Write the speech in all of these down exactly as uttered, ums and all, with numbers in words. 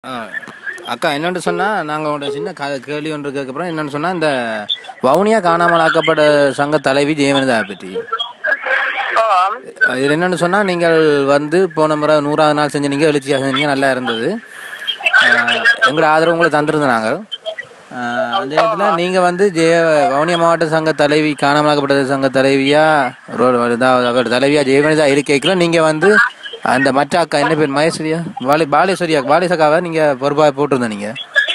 ஆ அக்கா என்னென்னு சொன்னால் நாங்கள் உங்களோட சின்ன க கேள்வி ஒன்று கேட்கப்புறம் என்னென்னு சொன்னால் இந்த வவுனியா காணாமல் ஆக்கப்பட்ட சங்க தலைவி ஜெயவனிதா பற்றி ஆம். இது என்னென்னு சொன்னால் நீங்கள் வந்து போன முறை நூறாவது நாள் செஞ்சு நீங்கள் எழுச்சியாக செஞ்சீங்க நல்லா இருந்தது. எங்களோட ஆதரவு உங்களை தந்திருந்தோம் நாங்கள். அந்த நேரத்தில் நீங்கள் வந்து ஜெய வவுனியா மாவட்ட சங்க தலைவி காணாமலாக்கப்பட்ட சங்க தலைவியா அவரோட தலைவியா ஜெயவனிதா இருக்கைக்குள்ள நீங்கள் வந்து அந்த மற்ற அக்கா என்ன பேர் மகேஸ்வரியா பாலே பாலேஸ்வரியா பாலேசக்காவை நீங்கள் பொறுப்பாக போட்டிருந்தோம் நீங்கள்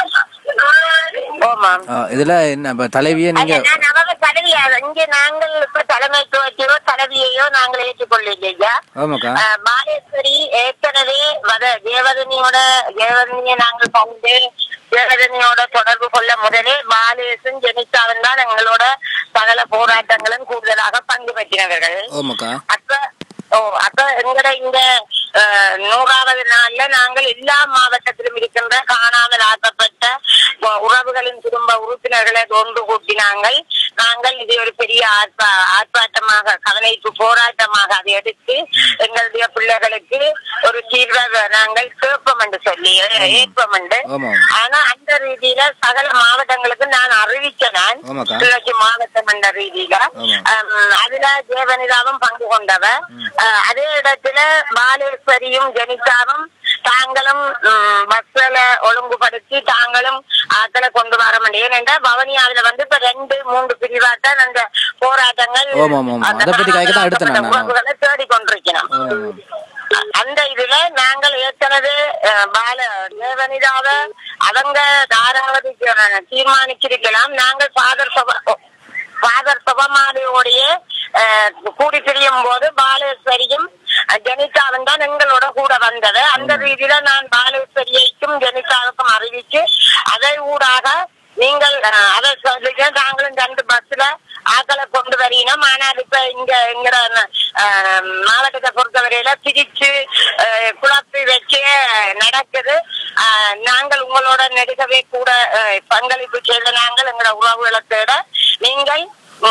இதில் என்ன இப்போ தலைவியை நீங்கள் இங்க நாங்கள் இப்ப தலைமைத்துவத்தையோ தலைவியையோ நாங்கள் ஏற்றுக்கொள்ளலையா. பாலேஸ்வரி ஏற்கனவே வத தேவதனியோட தேவதனியை நாங்கள் பங்கு தேவதனியோட தொடர்பு கொள்ள முதலே பாலேசும் ஜெனிதாவும் தான் எங்களோட சகல போராட்டங்களும் கூடுதலாக பங்கு பெற்றினவர்கள். அப்ப ஓ அப்ப எங்கட இந்த நூறாவது நாள்ல நாங்கள் எல்லா மாவட்டத்திலும் இருக்கின்ற காணாமல் ஆக்கப்பட்ட உறவுகளின் குடும்ப உறுப்பினர்களை ஒன்று கூட்டினாங்கள். நாங்கள் இது ஒரு பெரிய ஆர்ப்பா ஆர்ப்பாட்டமாக கவனிப்பு போராட்டமாக அதை எடுத்து எங்களுடைய பிள்ளைகளுக்கு ஒரு தீர்வை நாங்கள் கேட்போம் என்று சொல்லி ஏற்போம் என்று. ஆனா அந்த ரீதியில சகல மாவட்டங்களுக்கு நான் அறிவிச்ச நான் கிழக்கு மாவட்டம் என்ற ரீதியில அதுல ஜெயவனிதாவும் பங்கு கொண்டவர். அதே இடத்துல பாலேஸ்வரியும் ஜெனிதாவும் தாங்களும் பஸ்ல ஒழுங்குபடுத்தி தாங்களும் ஆக்களை கொண்டு வர முடியும். ஏனென்றால் பவனியாவில வந்து இப்ப ரெண்டு மூன்று பிரிவாத்தான் அந்த போராட்டங்கள் உறவுகளை தேடிக்கொண்டிருக்கிறோம். அந்த இதுல நாங்கள் ஏற்கனவே பால தேவனிதாவ அவங்க தாராவதி தீர்மானிச்சிருக்கலாம். நாங்கள் ஃபாதர் ஃபாதர் சுபமாரியோடைய கூடி பிரியும் போது பாலேஸ்வரியும் ஜெனிதாவும் தான் எங்களோட கூட வந்தது. அந்த ரீதியில நான் பாலேஸ்வரியைக்கும் ஜெனிதாவுக்கும் அறிவிச்சு அதை ஊடாக நீங்கள் அதை சொல்லிக்க நாங்களும் ரெண்டு பஸ்ல ஆக்களை கொண்டு வரீனோம். ஆனால் இப்ப இங்க எங்கட மாவட்டத்தை பொறுத்தவரையில பிரிச்சு குழப்பி வச்சு நடக்குது. நாங்கள் உங்களோட நெடுகவே கூட பங்களிப்பு செய்த நாங்கள் எங்களோட உறவுகளை தேட நீங்கள்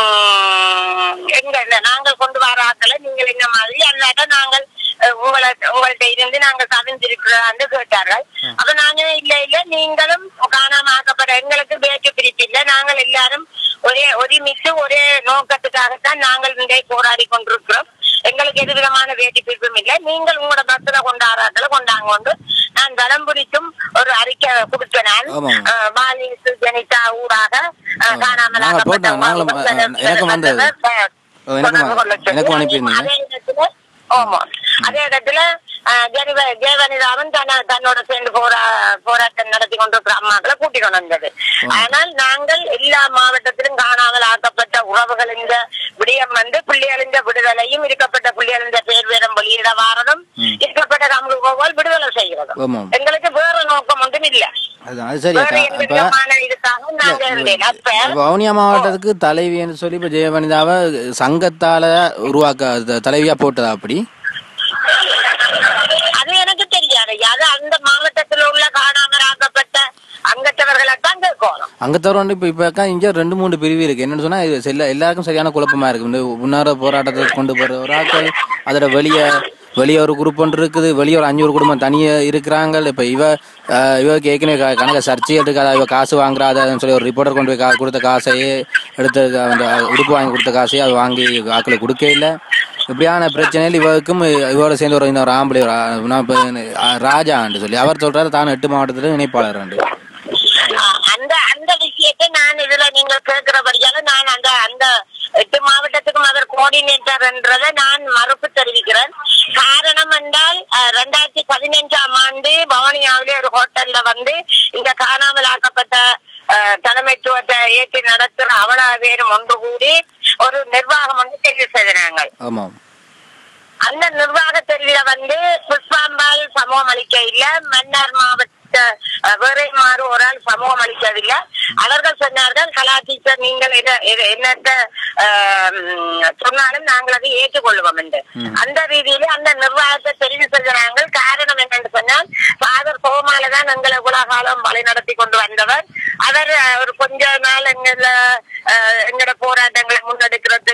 எங்க நாங்கள் கொண்டு வர ஆக்களை நீங்கள் என்ன மாதிரி அல்லாட்ட நாங்கள் உங்களை உங்கள்கிட்ட இருந்து நாங்கள் கவிழ்ந்திருக்கிறான்னு கேட்டார்கள். அப்ப நாங்க இல்ல இல்ல நீங்களும் காணாம ஆக்கப்பட எங்களுக்கு பேச்சு பிரிப்பு இல்லை. நாங்கள் எல்லாரும் ஒரே ஒருமித்து ஒரே நோக்கத்துக்காகத்தான் நாங்கள் இங்கே போராடி கொண்டிருக்கிறோம். எங்களுக்கு எது விதமான வேட்டி பிரிப்பும் இல்லை. நீங்கள் உங்களோட பஸ்ல கொண்டாடுறாக்களை கொண்டாங்க கொண்டு நான் தளம்புரிக்கும் ஒரு அறிக்கை கொடுத்தேன். நான் பாலேசு ஜெனிதா ஊடாக காணாமல் ஆக்கப்பட்ட ஆமா அதே இடத்துல ஜெயவனிதாவும் தன்னோட சேர்ந்து போரா போராட்டம் நடத்தி கொண்டிருக்கிற அம்மாக்களை கூட்டிக் கொண்டு வந்தது. ஆனால் நாங்கள் எல்லா மாவட்டத்திலும் காணாமல் ஆக்கப்பட்ட உறவுகள் இந்த விடயம் வந்து பிள்ளைகளின் விடுதலையும் இருக்கப்பட்ட பிள்ளைகளின் பேர் வேறம் வெளியிட வாரதும் இருக்கப்பட்ட தமிழ் விடுதலை செய்கிறதும் எங்களுக்கு வேற நோக்கம் ஒன்றும் இல்லை. வவுனியா மாவட்டத்துக்கு தலைவி என்று சொல்லி இப்ப ஜெயவனிதாவை சங்கத்தால உருவாக்க தலைவியா போட்டதா அப்படி அது எனக்கு தெரியாது. அது அந்த மாவட்டத்தில் உள்ள காணாமல் ஆக்கப்பட்ட அங்கத்தவர்களைத்தான் கேட்கணும். அங்கத்தவர் வந்து இப்ப இப்ப இங்க ரெண்டு மூணு பிரிவு இருக்கு. என்னன்னு சொன்னா எல்லாருக்கும் சரியான குழப்பமா இருக்கு. இந்த முன்னார போராட்டத்தை கொண்டு போற ஒரு ஆட்கள் அதோட வெளியே வெளியே ஒரு குரூப் ஒன்று இருக்குது. வெளியே ஒரு அஞ்சூறு குடும்பம் தனியே இருக்கிறாங்க. இப்போ இவ இவருக்கு ஏற்கனவே கணக்க சர்ச்சை எடுக்காத இவ காசு வாங்குறாதுன்னு சொல்லி ஒரு ரிப்போர்ட்டர் கொண்டு போய் கொடுத்த காசையே எடுத்து அந்த உடுப்பு வாங்கி கொடுத்த காசையே அது வாங்கி ஆக்களை கொடுக்க இல்லை. இப்படியான பிரச்சனையில் இவருக்கும் இவரோட சேர்ந்து ஒரு இன்னொரு ஆம்பளை ராஜான்னு சொல்லி அவர் சொல்றாரு தான் எட்டு மாவட்டத்துல இணைப்பாளர். அந்த அந்த விஷயத்தை நான் இதுல நீங்க கேட்கிறபடியால நான் அந்த அந்த எட்டு மாவட்டத்துக்கும் அவர் கோஆர்டினேட்டர் என்றதை நான் மறுப்பு தெரிவிக்கிறேன். காரணம் என்றால் ரெண்டாயிரத்தி பதினஞ்சாம் ஆண்டு பவனியாவிலே ஒரு ஹோட்டல்ல வந்து இந்த காணாமல் ஆக்கப்பட்ட தலைமைத்துவத்தை ஏற்றி நடத்துற அவ்வளவு பேரும் ஒன்று கூடி ஒரு நிர்வாகம் வந்து தெரிவு செய்தாங்க. அந்த நிர்வாக தெரிவில வந்து புஷ்பாம்பால் சமூகம் அளிக்க இல்ல, மன்னார் மாவட்ட வேற மாறு ஒரு ஆள் சமூகம் அளிக்கவில்லை. அவர்கள் சொன்னார்கள் கலாச்சார நீங்கள் என்னத்த சொன்னாலும் நாங்கள் அதை ஏற்றுக்கொள்வோம் என்று. அந்த ரீதியில அந்த நிர்வாகத்தை தெரிவு செய்கிறாங்க. காரணம் என்னன்னு சொன்னால் ஃபாதர் கோமாலதான் எங்களை உலகாலம் வழி நடத்தி கொண்டு வந்தவர். அவர் ஒரு கொஞ்ச நாள் எங்கள எங்களோட போராட்டங்களை முன்னெடுக்கிறதுக்கு அப்படி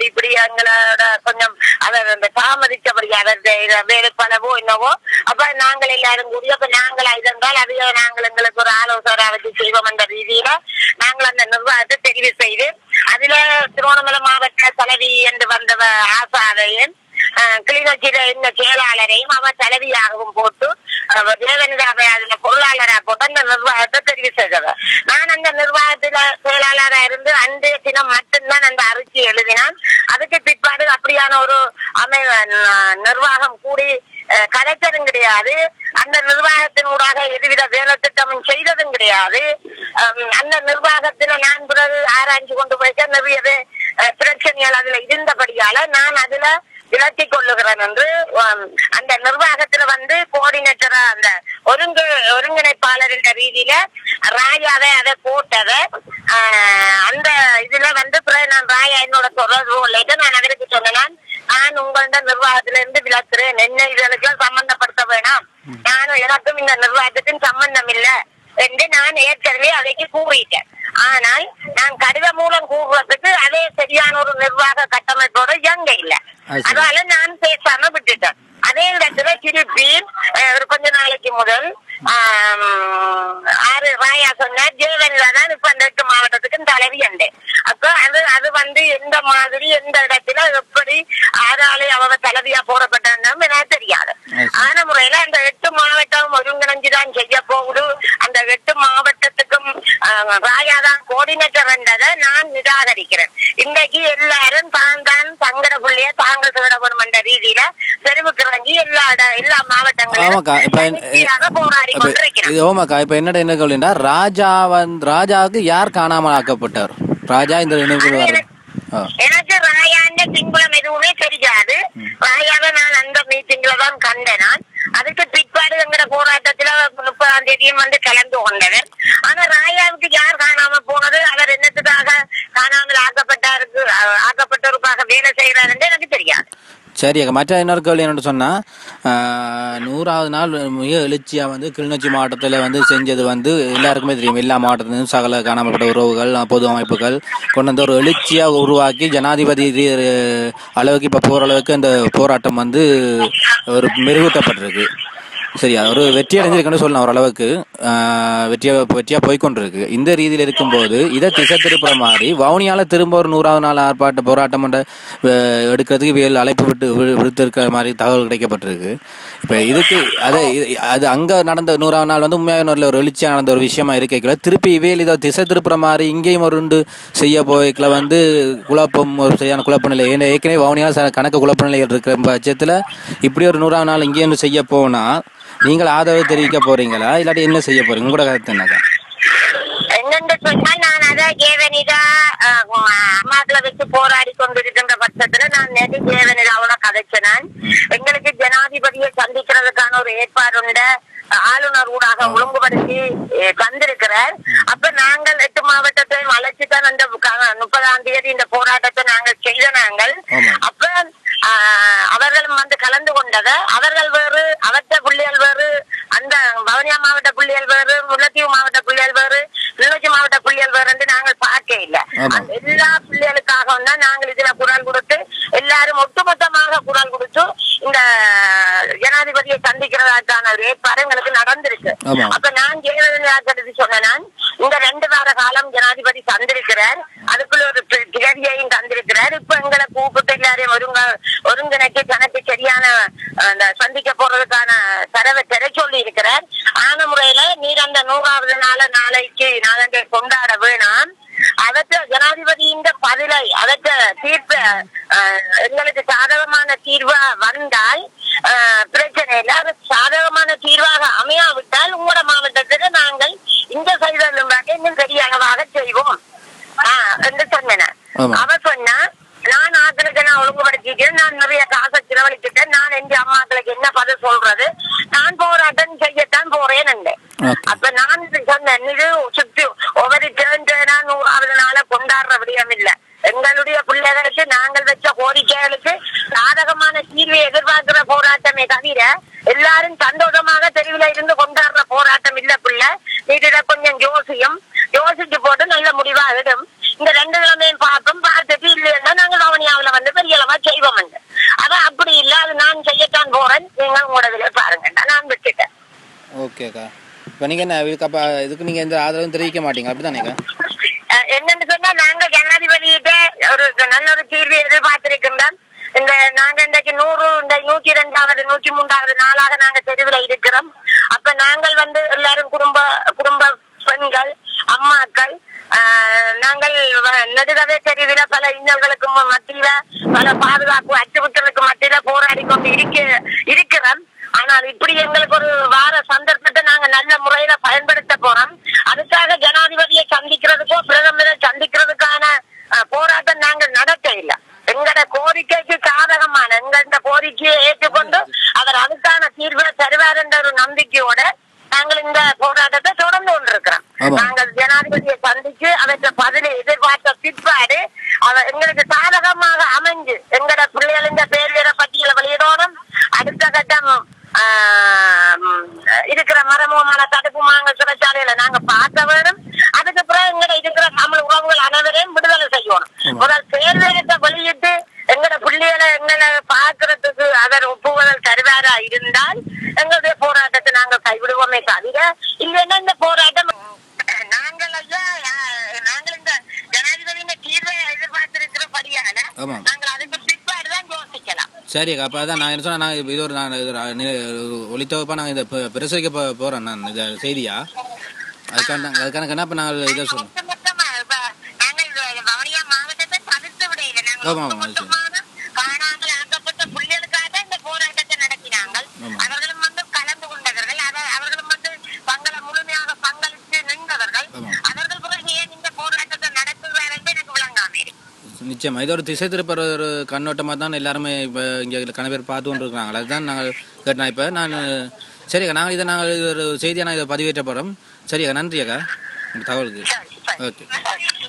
அப்படி இப்படி எங்களோட கொஞ்சம் அவர் அந்த தாமதிச்சபடி அவருடைய வேலைப்பளவோ என்னவோ அப்ப நாங்கள் எல்லாரும் கூடி அப்ப நாங்கள் இருந்தால் அது நாங்கள் எங்களுக்கு ஒரு ஆலோசனை வச்சு செய்வோம் என்ற ரீதியில நாங்கள் அந்த நிர்வாகத்தை தெரிவு செய்து அதுல திருவண்ணாமலை மாவட்ட தலைவி என்று வந்தவ ஆசாரையும் கிளிநொச்சியில இந்த செயலாளரையும் அவர் தலைவியாகவும் போட்டு தேவனிதாவை அதுல பொருளாளராக போட்டு அந்த நிர்வாகத்தை தெரிவு செய்தவர். நான் அந்த நிர்வாகத்துல செயலாளராக இருந்து அன்றைய தினம் மட்டும்தான் அந்த அறிக்கை எழுதினான். அதுக்கு பிற்பாடு அப்படியான ஒரு அமை நிர்வாகம் கூடி கலைச்சதும் கிடையாது. அந்த நிர்வாகத்தினூடாக எதுவித வேலை திட்டமும் செய்ததும் கிடையாது. அந்த நிர்வாகத்துல நான் பிறகு ஆராய்ச்சி கொண்டு போயிட்டு நிறைய பிரச்சனைகள் அதுல இருந்தபடியால நான் அதுல விளக்கிக் கொள்ளுகிறேன் என்று அந்த நிர்வாகத்துல வந்து கோஆர்டினேட்டரா அந்த ஒருங்கு ஒருங்கிணைப்பாளர் என்ற ரீதியில ராயாவை அதை போட்டதை அந்த இதுல வந்து நான் ராயா என்னோட தொடர்பு இல்லைட்டு நான் அவருக்கு சொன்னேன், நான் உங்களோட நிர்வாகத்துல இருந்து விளக்குறேன், என்ன இதுகளுக்கு சம்பந்தப்படுத்த வேணாம், நானும் எனக்கும் இந்த நிர்வாகத்துக்கும் சம்பந்தம் இல்லை என்று நான் ஏற்கனவே அதைக்கு கூறிட்டேன். ஆனால் நான் கடிதம் மூலம் கூறுறதுக்கு அதே சரியான ஒரு நிர்வாக கட்டமைப்போட இயங்க இல்லை. அதனால நான் பேசாம விட்டுட்டேன். அதே இடத்துல திருப்பி ஒரு கொஞ்ச நாளைக்கு முதல் ஆறு ராயா சொன்ன ஜெயலலிதா தான் இப்ப அந்த எட்டு மாவட்டத்துக்கு தலைவி உண்டு. அப்ப அது அது வந்து எந்த மாதிரி எந்த இடத்துல எப்படி ஆறாலே அவ தலைவியா போடப்பட்டான்னு எனக்கு தெரியாது. ஆன முறையில அந்த எட்டு மாவட்டம் ஒருங்கிணைஞ்சுதான் செய்ய போகுது. அந்த எட்டு மாவட்டத்துக்கும் ராயா தான் கோஆர்டினேட்டர் என்றதை நான் நிராகரிக்கிறேன். இன்றைக்கு எல்லாரும் தான் தான் சங்கட புள்ளிய தாங்கள் விடப்படும் என்ற ரீதியில தெருவுக்கு இறங்கி எல்லா எல்லா மாவட்டங்களும் போராடி ஓமாக்கா. இப்ப என்ன என்ன கேள்வினா ராஜா வந்து ராஜாவுக்கு யார் காணாமல் ஆக்கப்பட்டார்? ராஜா இந்த எனக்கு ராயாண்ட பின்புலம் எதுவுமே தெரியாது. ராயாவை நான் அந்த மீட்டிங்ல தான் கண்டேன். நான் அதுக்கு பிற்பாடு எங்கட போராட்டத்துல முப்பதாம் தேதியும் வந்து கலந்து கொண்டவர். ஆனா ராயாவுக்கு யார் காணாம போனது, அவர் என்னத்துக்காக காணாமல் ஆக்கப்பட்டாருக்கு ஆக்கப்பட்டவருக்காக வேலை செய்யறாரு எனக்கு தெரியாது. சரி அக்கா. மற்ற இன்னொரு கேள்வி என்னென்னு சொன்னால், நூறாவது நாள் மிக எழுச்சியாக வந்து கிளிநொச்சி மாவட்டத்தில் வந்து செஞ்சது வந்து எல்லாருக்குமே தெரியும். எல்லா மாவட்டத்திலும் சகல காணாமப்பட்ட உறவுகள் பொது அமைப்புகள் கொண்டு வந்து ஒரு எழுச்சியாக உருவாக்கி ஜனாதிபதி அளவுக்கு இப்போ போகிற அளவுக்கு அந்த போராட்டம் வந்து ஒரு மெருகூட்டப்பட்டிருக்கு. சரியா ஒரு வெற்றி அடைஞ்சிருக்குன்னு சொல்லலாம். ஓரளவுக்கு வெற்றியா வெற்றியா போய்கொண்டிருக்கு. இந்த ரீதியில் இருக்கும்போது இதை திசை திருப்புற மாதிரி வவுனியால திரும்ப ஒரு நூறாவது நாள் ஆர்ப்பாட்ட போராட்டம் எடுக்கிறதுக்கு வேல் அழைப்பு விட்டு விடுத்திருக்கிற மாதிரி தகவல் கிடைக்கப்பட்டிருக்கு. இப்போ இதுக்கு அதை அது அங்கே நடந்த நூறாவது நாள் வந்து உண்மையாக ஒரு எழுச்சியாக நடந்த ஒரு விஷயமா இருக்கைக்குள்ள திருப்பி இவையில் இதை திசை திருப்புற மாதிரி இங்கேயும் ஒரு உண்டு செய்ய போய்க்குள்ள வந்து குழப்பம் ஒரு சரியான குழப்ப நிலை. ஏன்னா ஏற்கனவே வவுனியால கணக்கு குழப்ப நிலைகள் இருக்கிற பட்சத்தில் இப்படி ஒரு நூறாவது நாள் இங்கேயும் செய்ய போனால் நீங்கள் ஆதரவு தெரிவிக்க போறீங்களா இல்லாட்டி என்ன செய்ய போறீங்க? உங்களோட கருத்து என்னக்கா? என்னென்று சொன்னால் நான் அதை ஜெயவனிதா அம்மாக்களை வச்சு போராடி கொண்டிருக்கின்ற பட்சத்துல நான் நேற்று ஜெயவனிதாவோட கதைச்சேன். எங்களுக்கு ஜனாதிபதியை சந்திக்கிறதுக்கான ஒரு ஏற்பாடு உண்டு ஆளுநர் ஊடாக ஒழுங்குபடுத்தி தந்திருக்கிறார். அப்ப நாங்கள் எட்டு மாவட்டத்தையும் அழைச்சுதான் அந்த முப்பதாம் தேதி இந்த போராட்டத்தை நாங்கள் செய்த நாங்கள். அப்ப அவர்களும் வந்து கலந்து கொண்டதை அவர்கள் வேறு அவற்ற புள்ளிகள் வேறு அந்த வவுனியா மாவட்ட புள்ளிகள் வேறு முல்லைத்தீவு மாவட்ட புள்ளிகள் வேறு கிளிநொச்சி மாவட்ட புள்ளிகள் வேறு என்று நாங்கள் பார்க்க இல்லை. எல்லா புள்ளிகளுக்காக தான் நாங்கள் இதுல குரல் கொடுத்து எல்லாரும் ஒட்டுமொத்தமாக குரல் கொடுத்து இந்த ஜனாதிபதியை சந்திக்கிறதாக்கான ஒரு ஏற்பாடு எங்களுக்கு நடந்திருக்கு. அப்ப நான் ஜெயலலிதா சொன்னேன், இந்த ரெண்டு வார காலம் ஜனாதிபதி தந்திருக்கிறார், அதுக்குள்ள ஒரு திகதியையும் தந்திருக்கிறார். இப்ப எங்களை கூப்பிட்டு எல்லாரையும் ஒருங்க ஒருங்கிணைக்கு தனக்கு சரியான அந்த சந்திக்க போறதுக்கான தரவை தெர சொல்லி இருக்கிறார். ஆன முறையில நீர் அந்த நூறாவது நாள நாளைக்கு நாளை கொண்டாட வேணாம். அதற்கு ஜனாதிபதியின் பதிலை அதற்கு தீர்ப்பு எங்களுக்கு சாதகமான தீர்வா வந்தால் பிரச்சனை இல்லை. அது சாதகமான தீர்வாக அமையாவிட்டால் உங்களோட மாவட்டத்துல நாங்கள் இந்த சைதலும் இன்னும் பெரிய அளவாக செய்வோம் என்று சொன்னேன். அவ சொன்னா நான் ஆக்களுக்கு நான் ஒழுங்குபடுத்திட்டேன், நான் நிறைய காசை செலவழிச்சுட்டேன், நான் எங்க அம்மாக்களுக்கு என்ன பதில் சொல்றது, நான் போராட்டம் செய்யத்தான் போறேன். அப்ப நான் சொன்னேன், இது சுற்றி ஒவ்வொரு டேர்ன் டேர்னா நூறாவது நாள கொண்டாடுற விடயம் இல்லை. எங்களுடைய பிள்ளைகளுக்கு நாங்கள் வச்ச கோரிக்கைகளுக்கு சாதகமான தீர்வை எதிர்பார்க்கிற போராட்டமே தவிர எல்லாரும் சந்தோஷமாக தெருவில் இருந்து கொண்டாடுற போராட்டம் இல்ல. பிள்ளை இதுல கொஞ்சம் யோசியும் யோசிச்சு போட்டு நல்ல முடிவா இடும். இந்த ரெண்டு கிழமையும் பார்ப்போம், பார்த்துட்டு இல்லைன்னா நாங்கள் வவுனியாவில வந்து நாங்கள் செய்வோம். அதான் அப்படி இல்ல, அது நான் செய்யத்தான் போறேன், நீங்க உங்களோட பாருங்க, நான் விட்டுட்டேன். ஓகேக்கா. இப்ப நீங்க என்ன இதுக்கு நீங்க எந்த ஆதரவும் தெரிவிக்க மாட்டீங்க அப்படித்தானேக்கா? என்னன்னு சொன்னா, நாங்க ஜனாதிபதியிட்ட ஒரு நல்ல ஒரு தீர்வு எதிர்பார்த்திருக்கின்றோம். இந்த நாங்க இன்றைக்கு நூறு இந்த நூற்றி இரண்டாவது நூற்றி மூன்றாவது நாளாக நாங்க தெருவில் இருக்கிறோம். அப்ப நாங்கள் வந்து எல்லாரும் குடும்ப குடும்ப பெண்கள் அம்மாக்கள் நாங்கள் நெடுகவே தெருவில பல இன்னல்களுக்கு மத்தியில பல பாதுகாப்பு அச்சுறுத்தலுக்கு மத்தியில போராடி கொண்டு இருக்க இருக்கிறோம். ஆனால் இப்படி எங்களுக்கு ஒரு வார சந்தர்ப்பத்தை நாங்க நல்ல முறையில பயன்படுத்த போறோம். அதுக்காக ஜனாதிபதியை சந்திக்கிறதுக்கோ பிரதமரை சந்திக்கிறதுக்கான போராட்டம் நாங்கள் நடத்த இல்லை. எங்களோட கோரிக்கைக்கு சாதகமான எங்க கோரிக்கையை ஏற்றுக்கொண்டு அவர் அதுக்கான தீர்வை தருவார் என்ற ஒரு நம்பிக்கையோட நாங்கள் இந்த போராட்டத்தை தொடர்ந்து கொண்டிருக்கிறோம். நாங்கள் ஜனாதிபதியை சந்திச்சு அவற்றை பதிலை எதிர்பார்த்த பிற்பாடு அவர் எங்களுக்கு சாதகமாக அமைஞ்சு எங்களோட பிள்ளைகளின் பேர் வீர பட்டியலை வெளியிடணும். அடுத்த கட்டம் இருக்கிற மரமுமான தடுப்பு மாங்க சிறைச்சாலையில நாங்க பார்க்க வேணும். அதுக்கப்புறம் எங்கட இருக்கிற தமிழ் உறவுகள் அனைவரையும் விடுதலை செய்யணும். முதல் பேர் வீரத்தை வெளியிட்டு எங்கட பிள்ளைகளை எங்களை பார்க்கறதுக்கு அவர் ஒப்புதல் தருவாரா இருந்தால் எங்களுடைய போராட்டத்தை நாங்கள் கைவிடுவோமே தவிர இல்லைன்னா இந்த போராட்டம் நாங்கள் ஐயா நாங்கள் இந்த ஜனாதிபதியின் தீர்வை எதிர்பார்த்திருக்கிறபடியால நாங்கள் அதுக்கு பிற்பாடுதான் யோசிக்கலாம். சரிக்கா. அப்போ அதான் நான் என்ன சொன்னா, நான் இது ஒரு நான் ஒளித்தவப்பா நாங்கள் இதை பிரசரிக்க போ போகிறேன் நான் இந்த செய்தியா அதுக்கான அதுக்கான கண்ணா நாங்கள் இதை சொல்லுவோம். ஆமாம் ஆமாம் காணாமல் ஆக்கப்பட்ட புள்ளிகளுக்காக இந்த போராட்டத்தை நடத்தினாங்கள். அவர்களும் வந்து கலந்து கொண்டவர்கள், அவர்களும் வந்து தங்களை முழுமையாக பங்களித்து நின்றவர்கள். அவர்கள் பிறகு ஏன் இந்த போராட்டத்தை நடத்துவார் என்று எனக்கு விளங்காம. நிச்சயமா இது ஒரு திசை திருப்ப ஒரு கண்ணோட்டமாக தான் எல்லாருமே இப்போ இங்கே கன பேர் பார்த்து கொண்டு இருக்கிறாங்களா, அதுதான் நாங்கள் கேட்டோம். இப்போ நான் சரிக்கா, நாங்கள் இதை நாங்கள் ஒரு செய்தியாக நான் இதை பதிவேற்ற போகிறோம். சரியா, நன்றி அக்கா உங்கள் தகவலுக்கு. ஓகே.